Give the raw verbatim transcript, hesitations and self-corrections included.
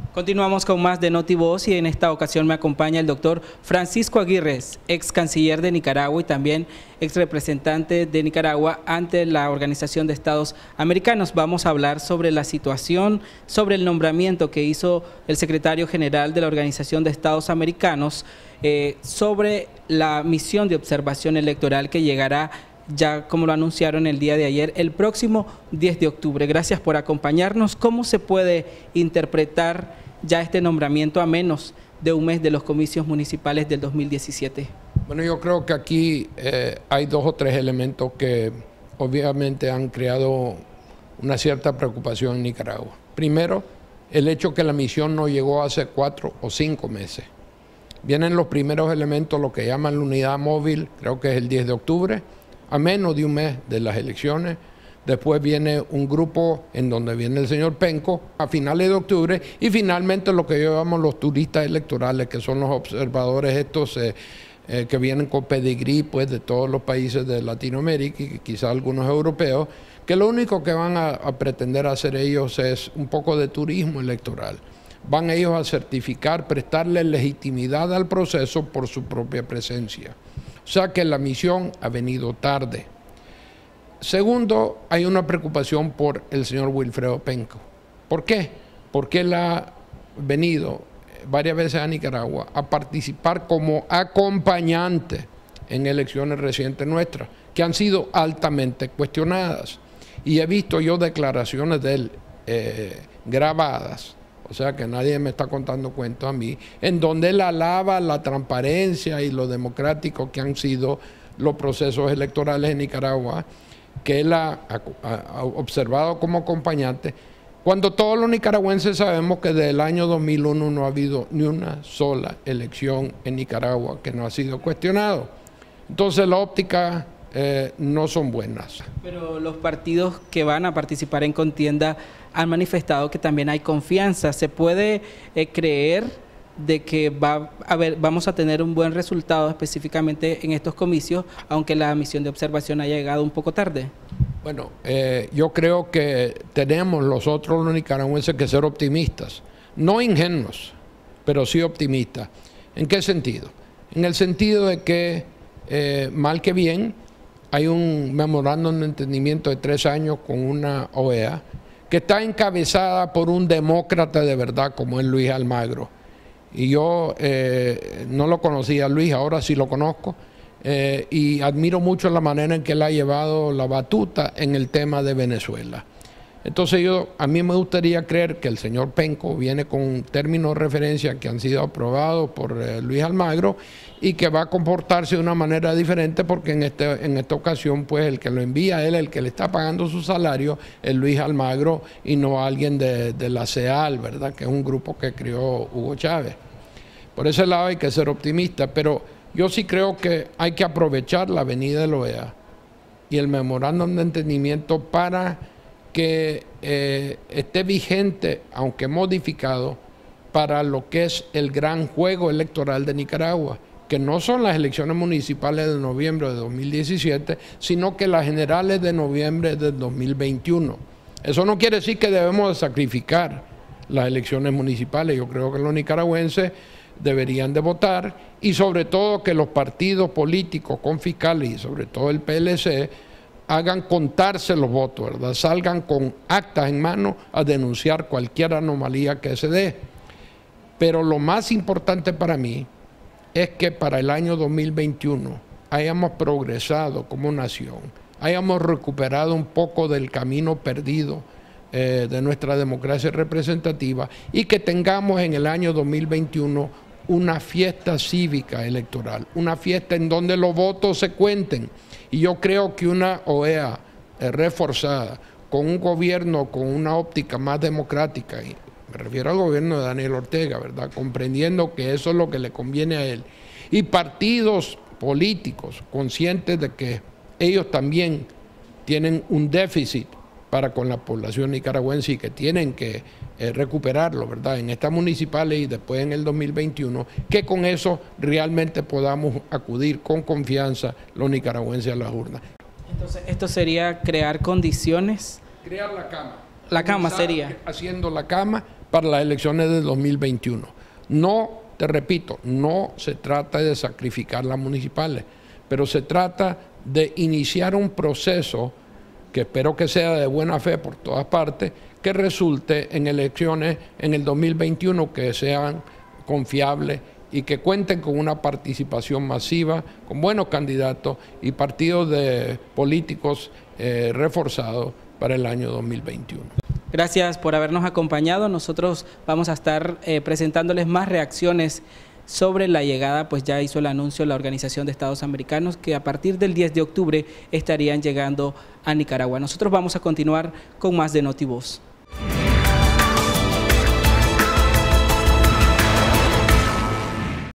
Continuamos con más de Notivoz y en esta ocasión me acompaña el doctor Francisco Aguirre, ex canciller de Nicaragua y también ex representante de Nicaragua ante la Organización de Estados Americanos. Vamos a hablar sobre la situación, sobre el nombramiento que hizo el secretario general de la Organización de Estados Americanos eh, sobre la misión de observación electoral que llegará ya, como lo anunciaron el día de ayer, el próximo diez de octubre. Gracias por acompañarnos. ¿Cómo se puede interpretar ya este nombramiento a menos de un mes de los comicios municipales del dos mil diecisiete? Bueno, yo creo que aquí eh, hay dos o tres elementos que obviamente han creado una cierta preocupación en Nicaragua. Primero, el hecho que la misión no llegó hace cuatro o cinco meses. Vienen los primeros elementos, lo que llaman la unidad móvil, creo que es el diez de octubre, a menos de un mes de las elecciones. Después viene un grupo en donde viene el señor Penco a finales de octubre y finalmente lo que yo llamo los turistas electorales, que son los observadores estos eh, eh, que vienen con pedigrí pues, de todos los países de Latinoamérica y quizás algunos europeos, que lo único que van a, a pretender hacer ellos es un poco de turismo electoral. Van ellos a certificar, prestarle legitimidad al proceso por su propia presencia. O sea que la misión ha venido tarde. Segundo, hay una preocupación por el señor Wilfredo Penco. ¿Por qué? Porque él ha venido varias veces a Nicaragua a participar como acompañante en elecciones recientes nuestras, que han sido altamente cuestionadas. Y he visto yo declaraciones de él eh, grabadas, o sea que nadie me está contando cuentos a mí, en donde él alaba la transparencia y lo democrático que han sido los procesos electorales en Nicaragua, que él ha, ha, ha observado como acompañante, cuando todos los nicaragüenses sabemos que desde el año dos mil uno no ha habido ni una sola elección en Nicaragua que no ha sido cuestionado. Entonces la óptica eh, no son buenas. Pero los partidos que van a participar en contienda han manifestado que también hay confianza. ¿Se puede eh, creer de que va a ver, vamos a tener un buen resultado específicamente en estos comicios, aunque la misión de observación haya llegado un poco tarde? Bueno, eh, yo creo que tenemos nosotros los nicaragüenses que ser optimistas, no ingenuos, pero sí optimistas. ¿En qué sentido? En el sentido de que, eh, mal que bien, hay un memorándum de entendimiento de tres años con una O E A que está encabezada por un demócrata de verdad como es Luis Almagro. Y yo eh, no lo conocía a Luis, ahora sí lo conozco, eh, y admiro mucho la manera en que él ha llevado la batuta en el tema de Venezuela. Entonces yo, a mí me gustaría creer que el señor Penco viene con términos de referencia que han sido aprobados por eh, Luis Almagro y que va a comportarse de una manera diferente porque en, este, en esta ocasión pues el que lo envía a él, el que le está pagando su salario es Luis Almagro y no alguien de, de la C E A L, ¿verdad? Que es un grupo que creó Hugo Chávez. Por ese lado hay que ser optimista, pero yo sí creo que hay que aprovechar la venida de la O E A y el memorándum de entendimiento para que eh, esté vigente, aunque modificado, para lo que es el gran juego electoral de Nicaragua, que no son las elecciones municipales de noviembre de dos mil diecisiete, sino que las generales de noviembre de dos mil veintiuno. Eso no quiere decir que debemos de sacrificar las elecciones municipales. Yo creo que los nicaragüenses deberían de votar y sobre todo que los partidos políticos con fiscales y sobre todo el P L C hagan contarse los votos, ¿verdad? Salgan con actas en mano a denunciar cualquier anomalía que se dé. Pero lo más importante para mí es que para el año dos mil veintiuno hayamos progresado como nación, hayamos recuperado un poco del camino perdido eh, de nuestra democracia representativa y que tengamos en el año dos mil veintiuno una fiesta cívica electoral, una fiesta en donde los votos se cuenten. Y yo creo que una O E A eh, reforzada, con un gobierno con una óptica más democrática, y me refiero al gobierno de Daniel Ortega, ¿verdad? Comprendiendo que eso es lo que le conviene a él, y partidos políticos conscientes de que ellos también tienen un déficit para con la población nicaragüense y que tienen que eh, recuperarlo, ¿verdad? En estas municipales y después en el dos mil veintiuno, que con eso realmente podamos acudir con confianza los nicaragüenses a las urnas. Entonces, esto sería crear condiciones. Crear la cama. La cama sería. Haciendo la cama para las elecciones del dos mil veintiuno. No, te repito, no se trata de sacrificar las municipales, pero se trata de iniciar un proceso que espero que sea de buena fe por todas partes, que resulte en elecciones en el dos mil veintiuno que sean confiables y que cuenten con una participación masiva, con buenos candidatos y partidos de políticos eh, reforzados para el año dos mil veintiuno. Gracias por habernos acompañado. Nosotros vamos a estar eh, presentándoles más reacciones sobre la llegada, pues ya hizo el anuncio la Organización de Estados Americanos que a partir del diez de octubre estarían llegando a Nicaragua. Nosotros vamos a continuar con más de Notivoz.